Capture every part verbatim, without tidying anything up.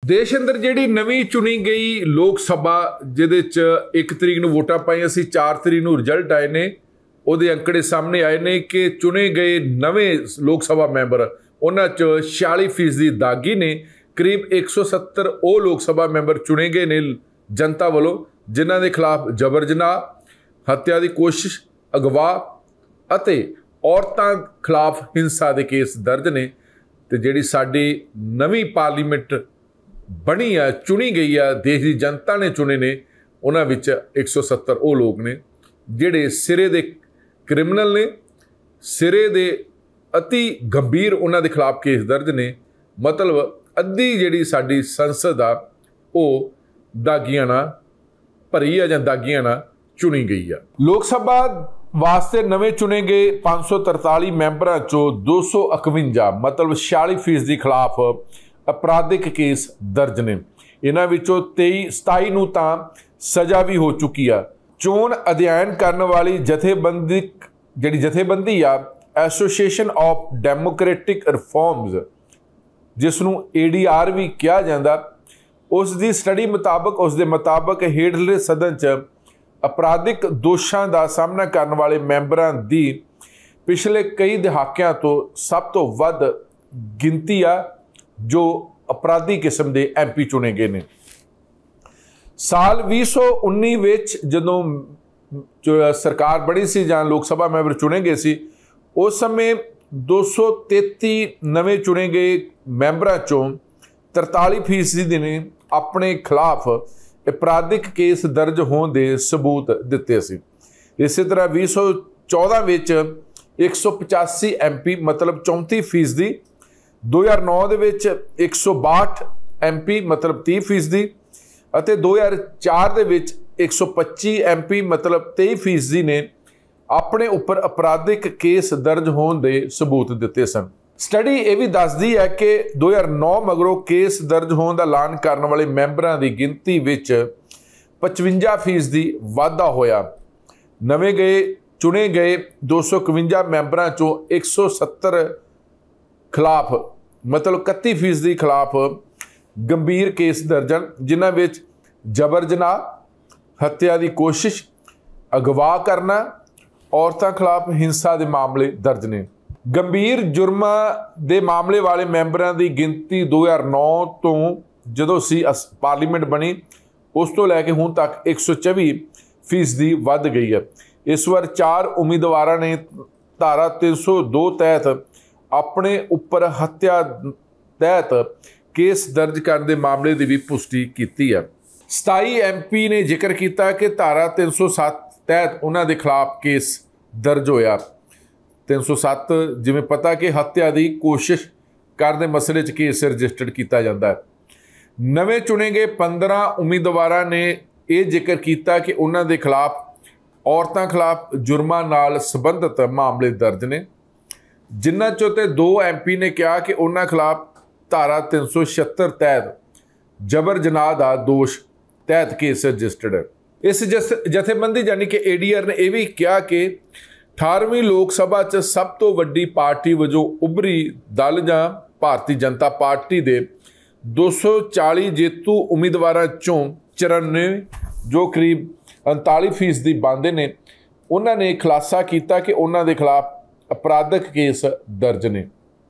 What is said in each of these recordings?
देश अंदर जिहड़ी नवीं चुनी गई लोक सभा जिहदे च एक तरीक नूं वोटां पाईआं सी, चार तरीक नूं रिजल्ट आए ने, उहदे अंकड़े सामने आए ने कि चुने गए नवें लोक सभा मैंबर उन्हां च छियाली फीसदी दागी ने। करीब एक सौ सत्तर वो लोक सभा मैंबर चुने गए ने जनता वालों जिन्हां दे खिलाफ जबर जनाह, हत्या की कोशिश, अगवा अते औरतां खिलाफ हिंसा के केस दर्ज ने। ते जिहड़ी साडी नवीं पार्लीमेंट बनी आ, चुनी गई आ, देश की जनता ने चुने ने, उन्हां विच एक सौ सत्तर वो लोग ने जिहड़े सिरे दे क्रिमिनल ने, सिरे दे अति गंभीर उन्हां दे खिलाफ केस दर्ज ने। मतलब अद्धी जिहड़ी साडी संसद आ वो दागियां नाल भरी आ जां दागियां नाल चुनी गई आ। लोक सभा वास्ते नवे चुने गए पाँच सौ तरताली मैंबरां चों दो सौ इकवंजा मतलब छियाली फीसदी खिलाफ अपराधिक केस दर्ज ने। इन्हां विचों तेई सताई नूं तां सज़ा भी हो चुकी आ। चोण अध्ययन करने वाली जथेबंदी जिहड़ी जथेबंदी आ एसोसीएशन ऑफ डेमोक्रेटिक रिफॉर्म्स, जिसनूं ए डी आर भी कहा जाता, उस दी स्टडी मुताबक उस दे मुताबक हेठले सदन च अपराधिक दोषां का सामना करने वाले मैंबरां दी पिछले कई दहाकियां तो सब तो वध गिनती आ जो अपराधी किस्म के एम पी चुने गए ने। साल भी सौ उन्नी विच जदों सरकार बनी सी जां लोक सभा मैंबर चुने गए सी, उस समय दो सौ तेती नवे चुने गए मैंबरां चों तरताली फीसदी ने अपने खिलाफ अपराधिक केस दर्ज होने के सबूत दिते सी। इस तरह भी सौ चौदह विच एक सौ पचासी एम पी मतलब चौंती फीसदी, दो हज़ार नौ दे विच एक सौ बाहठ एम पी मतलब तीह फीसदी अते दो हज़ार चार दे विच एक सौ पच्ची एम पी मतलब तेई फीसदी ने अपने उपर अपराधिक केस दर्ज होने के सबूत दिते सन। स्टडी ये भी दसदी है कि दो हज़ार नौ मगरों केस दर्ज होने का ऐलान करने वाले मैंबरां की गिनती विच पचवंजा फीसदी वाधा होया। नवे गए चुने गए दो सौ इकवंजा मैंबरां चों एक सौ सत्तर खिलाफ मतलब इकत्ती फीसदी खिलाफ गंभीर केस दर्ज हैं, जिन्हां विच जबर जनाह, हत्या की कोशिश, अगवा करना, औरतां खिलाफ हिंसा के मामले दर्ज ने। गंभीर जुर्मां दे मामले वाले मैंबरां की गिनती दो हज़ार नौ तो जदों सी पार्लीमेंट बनी उस तो लैके हुण तक एक सौ चौबी फीसदी वध गई है। इस बार चार उम्मीदवारों ने धारा तीन सौ दो तहत अपने उपर हत्या तहत केस दर्ज करने के मामले की भी पुष्टि की है। सताई एम पी ने जिक्र किया कि धारा तीन सौ सत्त तहत उन्होंने खिलाफ केस दर्ज होया। तीन सौ सत्त जिमें पता कि हत्या की कोशिश करने मसले च केस रजिस्टर्ड किया जाता है। नवे चुने गए पंद्रह उम्मीदवारों ने यह जिक्र किया कि उन्होंने खिलाफ औरतों खिलाफ जुर्मां नाल संबंधित मामले दर्ज ने, जिन्हां चों ते दो एम पी ने कहा कि उन्होंने खिलाफ धारा तीन सौ छिहत्तर तहत जबर जनाह का दोष तहत केस रजिस्टर्ड है। इस जस जथेबंदी यानी कि ए डी आर ने यह भी कहा कि अठारहवीं लोक सभा च सब तो वड्डी पार्टी वजों उभरी दल जां भारतीय जनता पार्टी के दो सौ चाली जेतू उम्मीदवारों चों चौरानवे जो करीब उनताली फीसदी बनते ने, उन्होंने खुलासा किया कि उन्होंने खिलाफ अपराधिक केस दर्ज ने।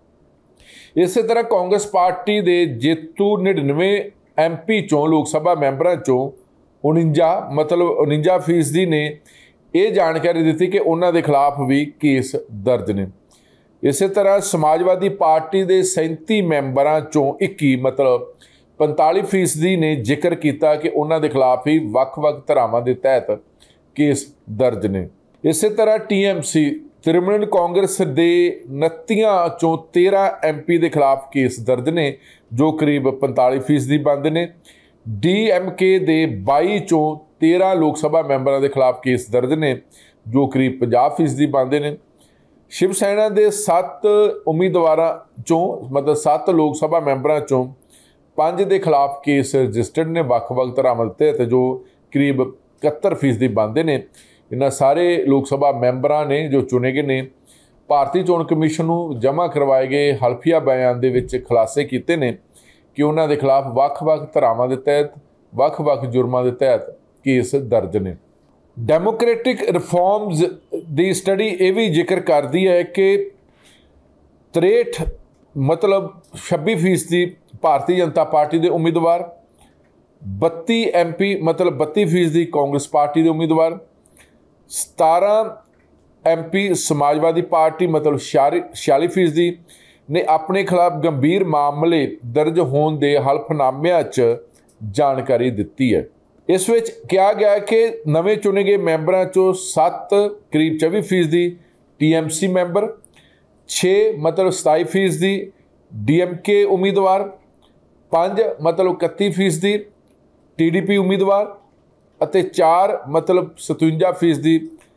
इस तरह कांग्रेस पार्टी के जेतू निन्यानवे एम पी चों लोक सभा मैंबरों चों उनंजा मतलब उनंजा फीसदी ने यह जानकारी दी कि उन्होंने खिलाफ भी केस दर्ज ने। इस तरह समाजवादी पार्टी के सैंती मैंबरों चों इक्की मतलब पंताली फीसदी ने जिक्र किया कि उन्होंने खिलाफ ही वख-वख धारावां के तहत केस दर्ज ने। इस तरह T M C Trinamool Congress के उनतीस चों तेरह एम पी के खिलाफ केस दर्ज ने जो करीब पंताली फीसदी बनते हैं। डी एम के दे बाई चों तेरह लोक सभा मैंबरों के खिलाफ केस दर्ज ने जो करीब पचास फीसदी बनते हैं। शिव सेना के सत्त उम्मीदवारों चों मतलब सत्त लोक सभा मैंबरों चों पांच के खिलाफ केस रजिस्टर्ड ने वख-वख धारावां तहत जो करीब इकहत्तर फीसदी बनते हैं। इन्हां सारे लोक सभा मैंबरां ने जो चुने गए ने भारतीय चोण कमीशन नूं जमा करवाए गए हल्फिया बयान दे विच खुलासे कीते ने कि उन्हां दे खिलाफ ਵੱਖ-ਵੱਖ ਧਾਰਾਵਾਂ ਦੇ ਤਹਿਤ ਵੱਖ-ਵੱਖ ਜੁਰਮਾਂ ਦੇ ਤਹਿਤ ਕੇਸ ਦਰਜ ਨੇ। ਡੈਮੋਕ੍ਰੈਟਿਕ ਰਿਫਾਰਮਸ ਦੀ ਸਟੱਡੀ ਇਹ ਵੀ ਜ਼ਿਕਰ ਕਰਦੀ ਹੈ ਕਿ ਤਰੇਹਠ मतलब छब्बी फीसदी भारतीय जनता पार्टी के उम्मीदवार, बत्ती एम पी मतलब बत्ती फीसदी कांग्रेस पार्टी के उम्मीदवार, सतारह एम पी समाजवादी पार्टी मतलब छियाली फीसदी ने अपने खिलाफ गंभीर मामले दर्ज होने के हल्फनामिਆਂ च जानकारी दी है। इस विच कहा गया कि नवे चुने गए मैंबरों चों सत्त करीब चौबी फीसदी टी एम सी मैंबर, छे मतलब सताई फीसदी डी एम के उम्मीदवार, पाँच मतलब इकत्ती फीसदी टी डी पी उम्मीदवार और चार मतलब सतवंजा फीसदी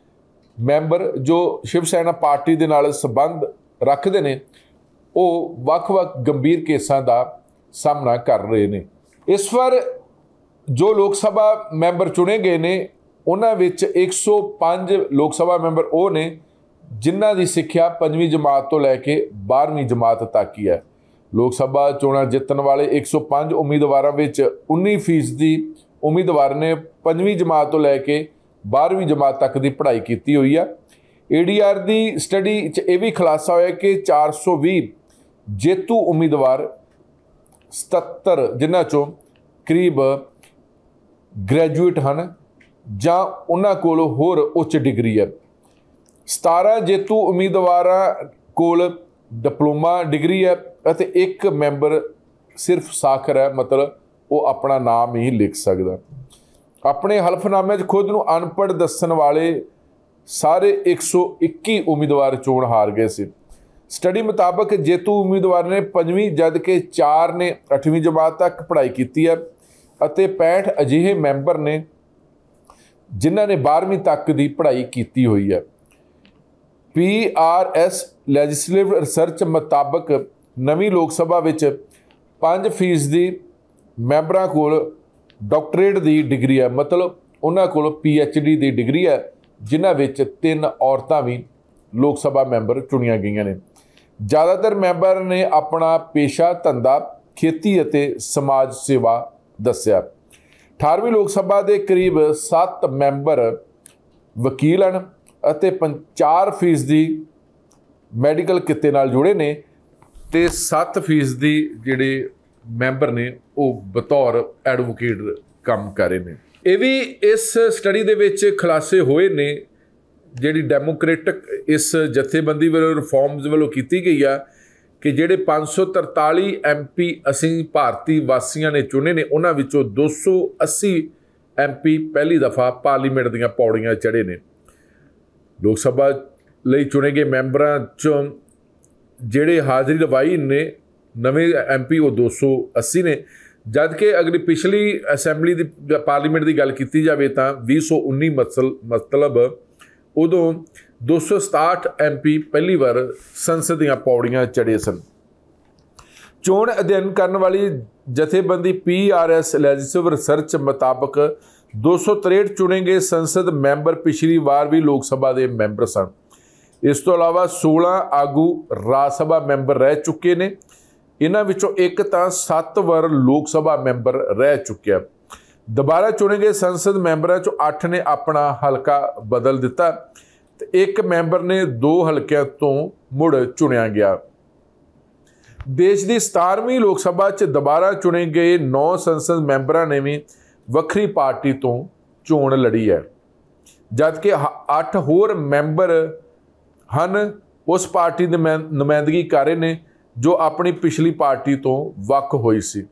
मैंबर जो शिव सेना पार्टी के नाल संबंध रखते हैं वो ਵੱਖ-ਵੱਖ गंभीर केसां का सामना कर रहे हैं। इस वार जो लोक सभा मैंबर चुने गए ने उन्हां विच एक सौ पाँच लोक सभा मैंबर वो ने जिन्हां दी सिक्ख्या पंजवीं जमात तो लैके बारहवीं जमात तक ही है। लोक सभा चोणां जितन वाले एक सौ पाँच उम्मीदवारों विच उन्नीस फीसदी उम्मीदवार ने पंजवीं जमात तो लैके बारहवीं जमात तक की पढ़ाई की हुई है। ए डी आर की स्टडी च यह भी खुलासा होया कि चार सौ भी जेतू उम्मीदवार सतहत्तर जिन्हां चों करीब ग्रैजुएट हैं जां उन्हां कोल होर उच्च डिग्री है। सतारह जेतू उम्मीदवारां कोल डिप्लोमा डिग्री है और एक मैंबर सिर्फ साखर है मतलब वो अपना नाम ही लिख सकता। अपने हल्फनामे च खुद नूं अनपढ़ दस्सण वाले सारे एक सौ इक्की उम्मीदवार चोण हार गए सी। स्टडी मुताबक जेतू उम्मीदवार ने पंजवीं जबकि चार ने अठवीं जमात तक पढ़ाई की है और पैंठ अजिहे मैंबर ने जिन्हां ने बारहवीं तक की पढ़ाई की हुई है। P R S legislative research मुताबक नवीं लोक सभा विच पाँच फीसदी मैंबरां कोल डॉक्टरेट की डिग्री है मतलब उन्हां कोल पी एच डी की डिग्री है जिन्हां विच तीन औरतां भी लोक सभा मैंबर चुनिया गईयां ने। ज़्यादातर मैंबर ने अपना पेशा धंधा खेती अते समाज सेवा दस्सिया। अठारहवीं लोक सभा के करीब सत्त मैंबर वकील हैं ਅਤੇ चार फीसदी मैडिकल किते नाल जुड़े ने ते सत्त फीसदी जिहड़े मैंबर ने वो बतौर एडवोकेट काम कर रहे हैं। ये भी इस स्टडी दे विच खुलासे होए ने जिहड़ी डैमोक्रेटिक इस जथेबंदी वालों रिफॉर्म्स वालों की गई है कि जिहड़े पाँच सौ तरताली एम पी असीं भारती वासियां ने चुने ने उन्हां विचों दो सौ अस्सी एम पी पहली दफ़ा पार्लीमेंट दीयां पौड़ियां चढ़े ने। लोक सभा लई चुने गए मैंबरां चों जिहड़े हाज़री लवाई ने नवे एम पी वो दो सौ अस्सी ने जबकि अगली पिछली असैंबली दी पार्लीमेंट की गल की जाए तो भी सौ उन्नी मसल मतलब उदों दो सौ सताहठ एम पी पहली बार संसद दीयां पौड़ियां चढ़े सन। चोण अध्ययन करने वाली जथेबंदी P R S legislative research मुताबक दो सौ तिरसठ चुने गए संसद मैंबर पिछली बार भी लोक सभा के मैंबर सन। इस तो अलावा सोलह आगू राज सभा मैंबर रह चुके ने। इन्हां विचों एक तां सत्त वार लोक सभा मैंबर रह चुके। दोबारा चुने गए संसद मैंबरों चों अठ ने अपना हलका बदल दिता ते एक मैंबर ने दो हलकियां तो मुड़ चुनिया गया। देश की सतारहवीं लोक सभा च दोबारा चुने गए नौ संसद मैंबरों ने भी ਵੱਖਰੀ पार्टी तो चोण लड़ी है जबकि अठ होर मैंबर हैं उस पार्टी की नुमाइंदगी कर रहे हैं जो अपनी पिछली पार्टी तो वख हुई सी।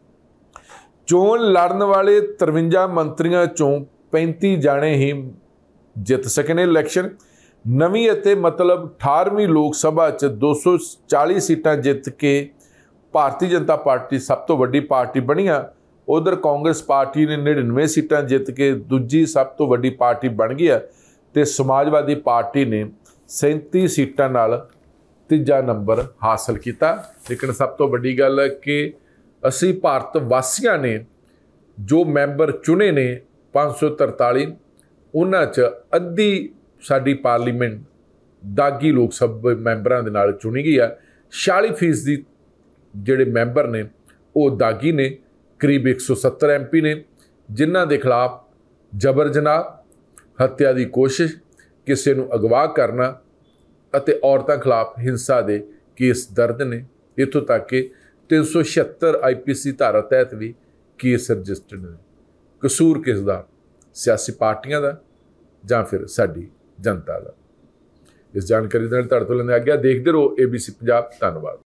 चोण लड़न वाले तिरवंजा मंत्रियों चों पैंती जाने ही जित सके ने इलैक्शन। नवीं अते मतलब अठारहवीं लोक सभा च दो सौ चाली सीटां जित के भारतीय जनता पार्टी सब तो वड्डी पार्टी बनी आ। उधर कांग्रेस पार्टी ने नड़िनवे सीटां जित के दूजी सब तो वड्डी पार्टी बन गई है तो समाजवादी पार्टी ने सैंती सीटां नाल तीजा नंबर हासिल किया। लेकिन सब तो वड्डी गल है कि असी भारत वासियां ने जो मैंबर चुने ने पाँच सौ तरताली उन्हां च अद्धी साडी पार्लीमेंट दागी लोक सभा मैंबरां दे नाल चुनी गई है। छियाली फीसदी जिहड़े मैंबर ने ਉਹ ਦਾਗੀ ਨੇ। ਕਰੀਬ ਇੱਕ ਸੌ ਸੱਤਰ ਐਮ ਪੀ ਨੇ ਜਿਨ੍ਹਾਂ ਦੇ ਖਿਲਾਫ ਜਬਰ ਜਨਾਹ, ਹੱਤਿਆ ਦੀ ਕੋਸ਼ਿਸ਼, ਕਿਸੇ ਨੂੰ ਅਗਵਾ ਕਰਨਾ ਅਤੇ ਔਰਤਾਂ ਖਿਲਾਫ ਹਿੰਸਾ ਦੇ ਕੇਸ ਦਰਜ ਨੇ। ਇੱਥੋਂ ਤੱਕ ਕਿ ਤਿੰਨ ਸੌ ਛਿਹੱਤਰ ਆਈ ਪੀ ਸੀ ਧਾਰਾ ਤਹਿਤ ਵੀ ਕੇਸ ਰਜਿਸਟਰਡ ਨੇ। ਕਸੂਰ ਕਿਸ ਦਾ? ਸਿਆਸੀ ਪਾਰਟੀਆਂ ਦਾ ਜਾਂ ਫਿਰ ਸਾਡੀ ਜਨਤਾ ਦਾ? ਇਸ ਜਾਣਕਾਰੀ ਦੇ ਨਾਲ ਤੁਹਾਡੇ ਤੋਂ ਲੈਂਦੇ ਆਗਿਆ। ਦੇਖਦੇ ਰਹੋ ਏ ਬੀ ਸੀ ਪੰਜਾਬ। ਧੰਨਵਾਦ।